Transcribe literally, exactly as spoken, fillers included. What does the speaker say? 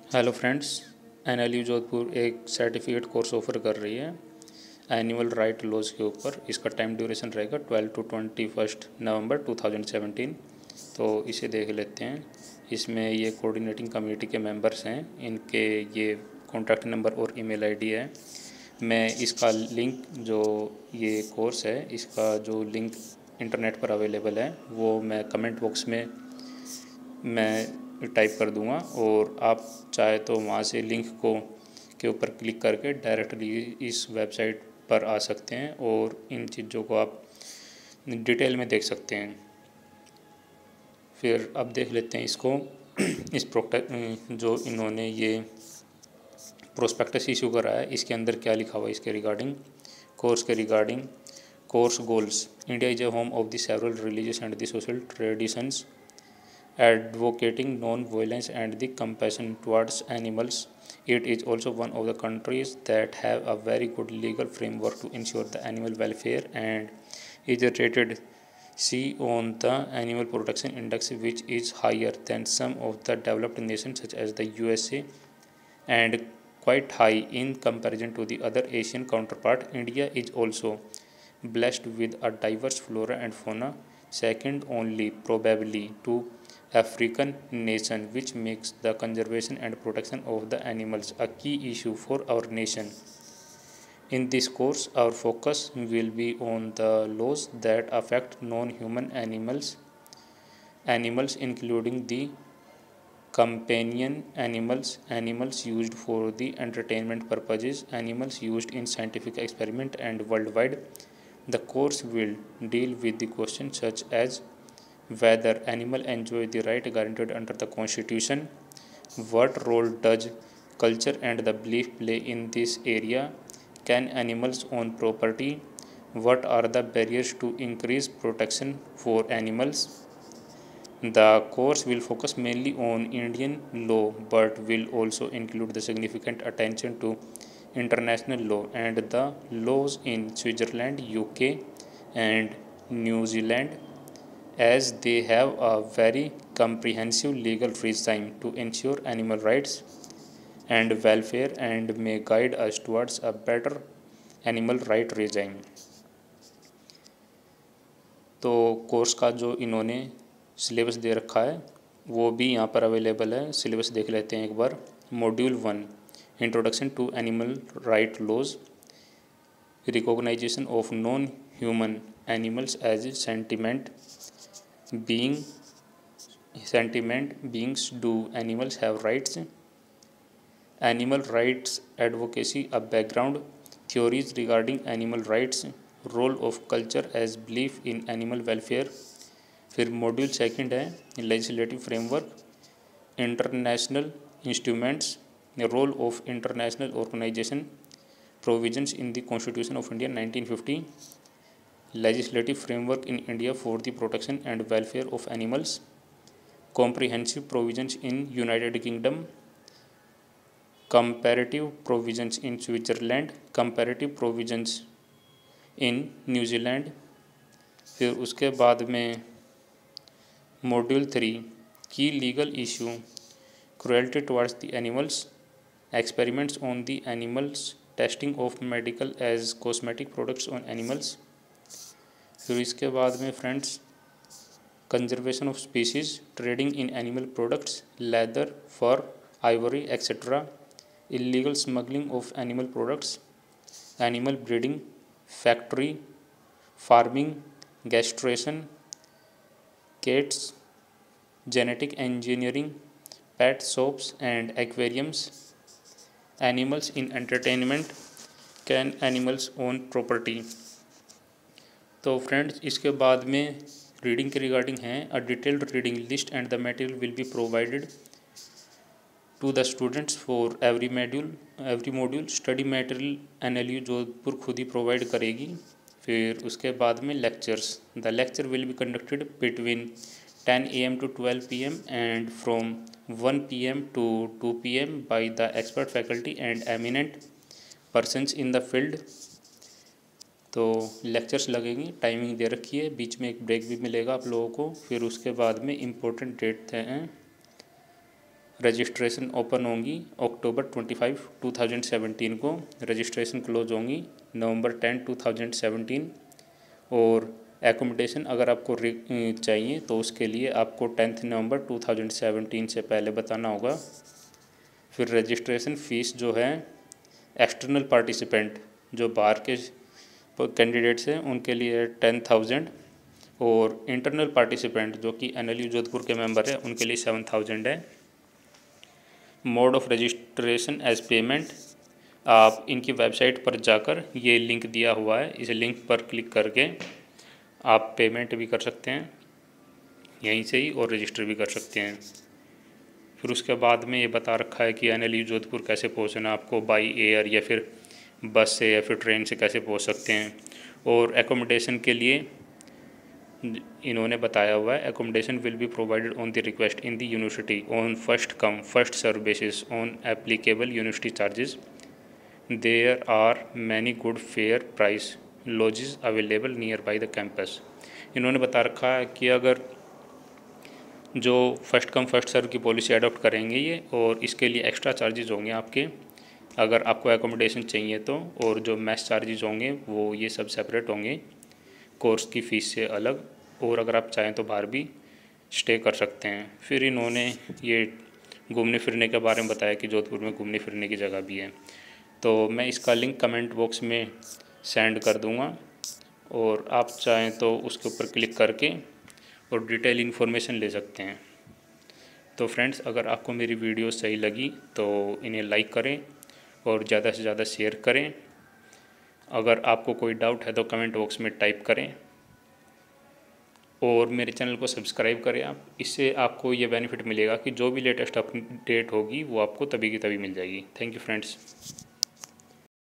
Hello friends, N L U Jodhpur एक certificate course offer कर रही है एनिमल राइट लॉज के ऊपर। इसका टाइम ड्यूरेशन रहेगा twelve to twenty first November two thousand seventeen. तो इसे देख लेते हैं। इसमें ये कोऑर्डिनेटिंग कमेटी के मेंबर्स हैं, इनके ये कॉन्टैक्ट नंबर और ईमेल आईडी है। मैं इसका लिंक, जो ये कोर्स है इसका जो लिंक इंटरनेट पर अवेलेबल है वो मैं कमेंट बॉक्स में मैं टाइप कर दूंगा, और आप चाहे तो वहाँ से लिंक को के ऊपर क्लिक करके डायरेक्टली इस वेबसाइट पर आ सकते हैं और इन चीज़ों को आप डिटेल में देख सकते हैं। फिर अब देख लेते हैं इसको। इस प्रोडक्ट जो इन्होंने ये प्रोस्पेक्टस इशू करा है, इसके अंदर क्या लिखा हुआ है इसके रिगार्डिंग, कोर्स के regarding. Course goals: India is a home of the several religious and the social traditions advocating non-violence and the compassion towards animals. It is also one of the countries that have a very good legal framework to ensure the animal welfare and is rated C on the Animal Protection Index, which is higher than some of the developed nations such as the U S A and quite high in comparison to the other Asian counterpart. India is also blessed with a diverse flora and fauna, second only probably to African nation, which makes the conservation and protection of the animals a key issue for our nation. In this course, our focus will be on the laws that affect non-human animals, animals including the companion animals, animals used for the entertainment purposes, animals used in scientific experiment and worldwide. The course will deal with the questions such as whether animal enjoy the right guaranteed under the constitution, what role does culture and the belief play in this area, can animals own property, what are the barriers to increase protection for animals. The course will focus mainly on Indian law but will also include the significant attention to international law and the laws in Switzerland, U K and New Zealand, as they have a very comprehensive legal regime to ensure animal rights and welfare and may guide us towards a better animal right regime. तो course का जो इन्होंने syllabus दे रखा है वो भी यहाँ पर अवेलेबल है। सिलेबस देख लेते हैं एक बार। Module one, introduction to animal right laws, recognisation of non human animals as sentiment being sentiment beings. Do animals have rights? Animal rights advocacy, a background, theories regarding animal rights, role of culture as belief in animal welfare. फिर module second है legislative framework, international instruments, role of international organisation, provisions in the constitution of India nineteen fifty, legislative framework in India for the protection and welfare of animals, comprehensive provisions in United Kingdom, comparative provisions in Switzerland, comparative provisions in New Zealand। फिर उसके बाद में module three, की legal issue, cruelty towards the animals, experiments on the animals, testing of medical as cosmetic products on animals. फिर इसके बाद में friends, conservation of species, trading in animal products, leather, fur, ivory etcetera, illegal smuggling of animal products, animal breeding, factory farming, castration, cats, genetic engineering, pet shops and aquariums, animals in entertainment, can animals own property. तो friends इसके बाद में reading के regarding हैं, a detailed reading list and the material will be provided to the students for every module every module study material N L U Jodhpur खुद ही provide करेगी। फिर उसके बाद में lectures, the lecture will be conducted between ten A M to twelve P M and from one P M to two P M by the expert faculty and eminent persons in the field. तो lectures लगेंगी, timing दे रखी है, बीच में एक break भी मिलेगा आप लोगों को। फिर उसके बाद में इम्पोर्टेंट डेट हैं रजिस्ट्रेशन ओपन होंगी अक्टूबर पच्चीस दो हज़ार सत्रह को, रजिस्ट्रेशन क्लोज होंगी नवंबर टेन दो हज़ार सत्रह। और एकोमोडेशन अगर आपको चाहिए तो उसके लिए आपको टेंथ नवंबर दो हज़ार सत्रह से पहले बताना होगा। फिर रजिस्ट्रेशन फ़ीस जो है एक्सटर्नल पार्टिसिपेंट जो बाहर के कैंडिडेट्स हैं उनके लिए टेन थाउजेंड, और इंटरनल पार्टिसिपेंट जो कि एन एल यू जोधपुर के मेंबर हैं उनके लिए सेवन थाउजेंड है। Mode of registration as payment, आप इनकी वेबसाइट पर जाकर, ये लिंक दिया हुआ है, इस लिंक पर क्लिक करके आप पेमेंट भी कर सकते हैं यहीं से ही और रजिस्टर भी कर सकते हैं। फिर उसके बाद में ये बता रखा है कि एन एल यू जोधपुर कैसे पहुँचना, आपको बाई एयर या फिर बस से या फिर ट्रेन से कैसे पहुँच सकते हैं। और एकोमोडेशन के लिए इन्होंने बताया हुआ है, accommodation will be provided on the request in the university on first come first serve basis on applicable university charges. There are many good fair price lodges available near by the campus. इन्होंने बता रखा है कि अगर जो first come first सर्व की policy adopt करेंगे ये, और इसके लिए एक्स्ट्रा चार्जेस होंगे आपके अगर आपको एकोमोडेशन चाहिए तो, और जो मेस चार्जेस होंगे वो ये सब सेपरेट होंगे कोर्स की फ़ीस से अलग, और अगर आप चाहें तो बाहर भी स्टे कर सकते हैं। फिर इन्होंने ये घूमने फिरने के बारे में बताया कि जोधपुर में घूमने फिरने की जगह भी है, तो मैं इसका लिंक कमेंट बॉक्स में सेंड कर दूंगा, और आप चाहें तो उसके ऊपर क्लिक करके और डिटेल इन्फॉर्मेशन ले सकते हैं। तो फ्रेंड्स, अगर आपको मेरी वीडियो सही लगी तो इन्हें लाइक करें और ज़्यादा से ज़्यादा शेयर करें। अगर आपको कोई डाउट है तो कमेंट बॉक्स में टाइप करें, और मेरे चैनल को सब्सक्राइब करें आप। इससे आपको ये बेनिफिट मिलेगा कि जो भी लेटेस्ट अपडेट होगी वो आपको तभी की तभी मिल जाएगी। Thank you friends.